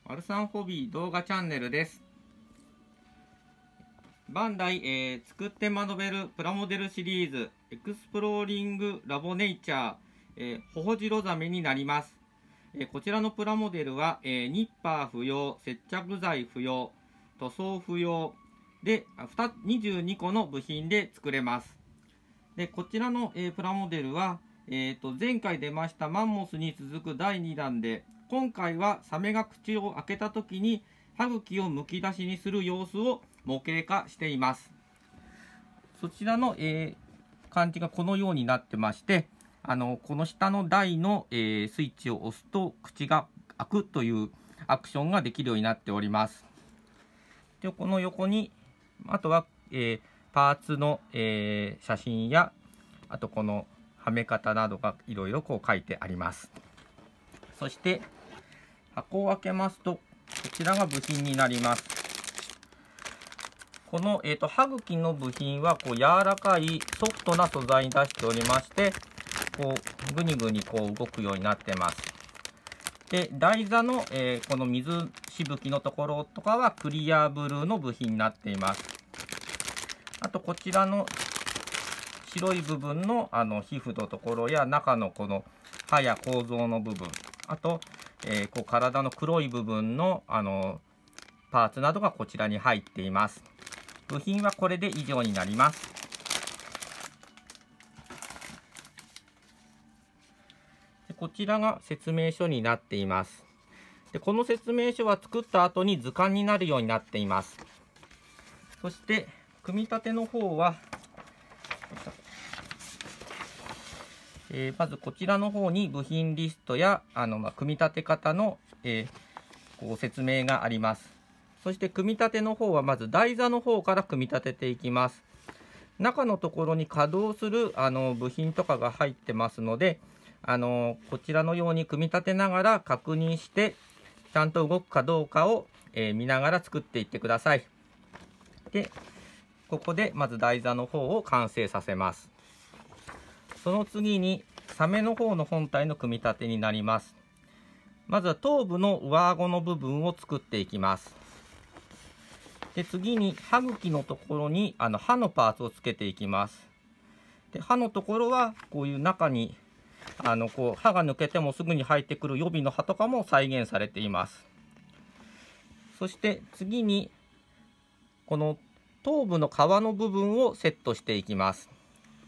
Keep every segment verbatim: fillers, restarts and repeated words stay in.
マルサンホビー動画チャンネルです。バンダイ、えー、作って学べるプラモデルシリーズエクスプローリングラボネイチャー、えー、ホホジロザメになります。えー、こちらのプラモデルは、えー、ニッパー不要、接着剤不要、塗装不要でにじゅうにこの部品で作れます。でこちらの、えー、プラモデルは、えー、と前回出ましたマンモスに続くだいにだんで、今回はサメが口を開けた時に歯茎をむき出しにする様子を模型化しています。そちらの、えー、感じがこのようになってまして、あのこの下の台の、えー、スイッチを押すと口が開くというアクションができるようになっております。でこの横にあとは、えー、パーツの、えー、写真やあとこのはめ方などがいろいろこう書いてあります。そして箱を開けますと、こちらが部品になります。この、えーと、歯茎の部品はこう柔らかいソフトな素材に出しておりまして、こうぐにぐにこう動くようになってます。で台座の、えー、この水しぶきのところとかはクリアブルーの部品になっています。あとこちらの白い部分のあの皮膚のところや中のこの歯や構造の部分、あと、えー、こう体の黒い部分のあのパーツなどがこちらに入っています。部品はこれで以上になります。でこちらが説明書になっています。でこの説明書は作った後に図鑑になるようになっています。そして組み立ての方は、えー、まずこちらの方に部品リストやあの、まあ、組み立て方の、えー、こう説明があります。そして組み立ての方はまず台座の方から組み立てていきます。中のところに稼働するあの部品とかが入ってますので、あのこちらのように組み立てながら確認してちゃんと動くかどうかを、えー、見ながら作っていってください。でここでまず台座の方を完成させます。その次にサメの方の本体の組み立てになります。まずは頭部の上顎の部分を作っていきます。で次に歯茎のところにあの歯のパーツをつけていきます。で歯のところはこういう中にあのこう歯が抜けてもすぐに生えてくる予備の歯とかも再現されています。そして次にこの頭部の皮の部分をセットしていきます。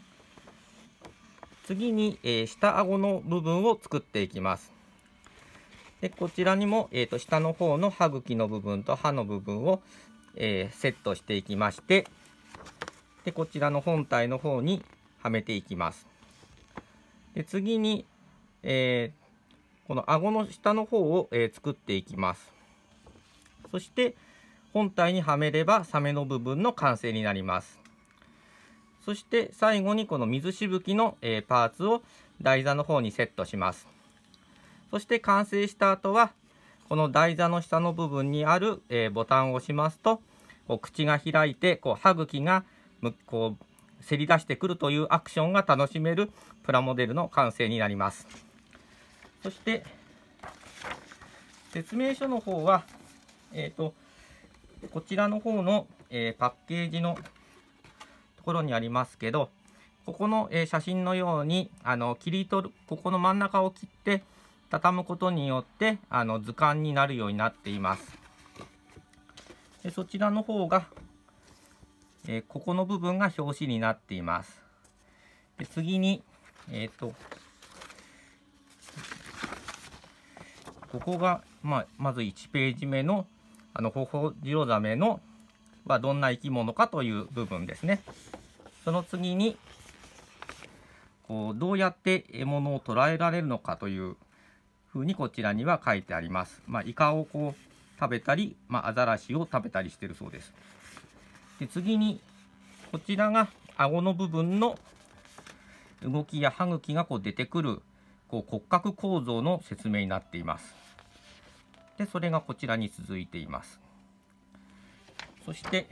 次に、えー、下顎の部分を作っていきます。でこちらにも、えー、と下の方の歯茎の部分と歯の部分を、えー、セットしていきまして、でこちらの本体の方にはめていきます。で次に、えー、この顎の下の方を、えー、作っていきます。そして本体にはめればサメの部分の完成になります。そして最後にこの水しぶきの、えー、パーツを台座の方にセットします。そして完成した後はこの台座の下の部分にある、えー、ボタンを押しますとこう口が開いてこう歯茎がこうせり出してくるというアクションが楽しめるプラモデルの完成になります。そして説明書の方は、えーとこちらの方の、えー、パッケージのところにありますけど、ここの、えー、写真のようにあの切り取るここの真ん中を切って畳むことによってあの図鑑になるようになっています。でそちらの方が、えー、ここの部分が表紙になっています。で次に、えーとここが、まあ、まずいちページ目のあのホホジロザメのはどんな生き物かという部分ですね。その次にこうどうやって獲物を捕らえられるのかというふうにこちらには書いてあります。まあ、イカをこう食べたり、まあ、アザラシを食べたりしているそうです。で次にこちらが顎の部分の動きや歯茎がこう出てくるこう骨格構造の説明になっています。でそれがこちらに続いています。そして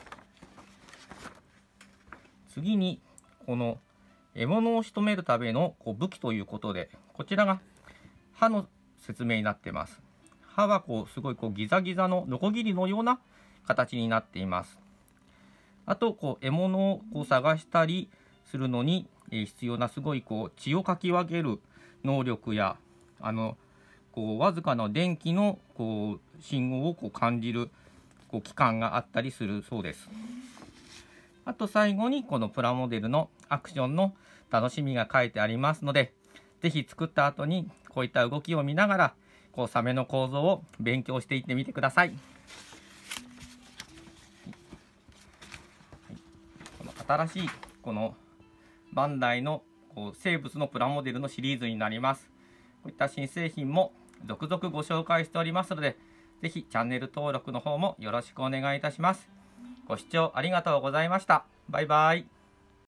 次にこの獲物を仕留めるためのこう武器ということでこちらが歯の説明になっています。 刃はこうすごいこうギザギザのノコギリのような形になっています。あとこう獲物をこう探したりするのに必要なすごいこう血をかき分ける能力や、あのこうわずかな電気のこう信号をこう感じるこう器官があったりするそうです。あと最後にこのプラモデルのアクションの楽しみが書いてありますので、是非作った後にこういった動きを見ながらこうサメの構造を勉強していってみてください。この新しいこのバンダイのこう生物のプラモデルのシリーズになります。こういった新製品も続々ご紹介しておりますので、ぜひチャンネル登録の方もよろしくお願いいたします。ご視聴ありがとうございました。バイバイ。